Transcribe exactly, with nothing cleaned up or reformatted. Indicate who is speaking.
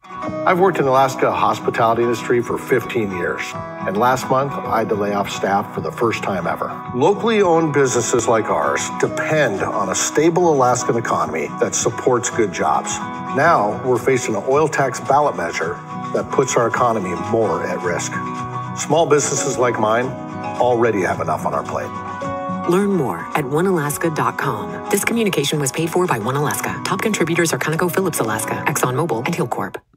Speaker 1: I've worked in the Alaska hospitality industry for fifteen years, and last month I had to lay off staff for the first time ever. Locally owned businesses like ours depend on a stable Alaskan economy that supports good jobs. Now we're facing an oil tax ballot measure that puts our economy more at risk. Small businesses like mine already have enough on our plate.
Speaker 2: Learn more at one alaska dot com. This communication was paid for by One Alaska. Top contributors are ConocoPhillips Alaska, ExxonMobil, and Hilcorp.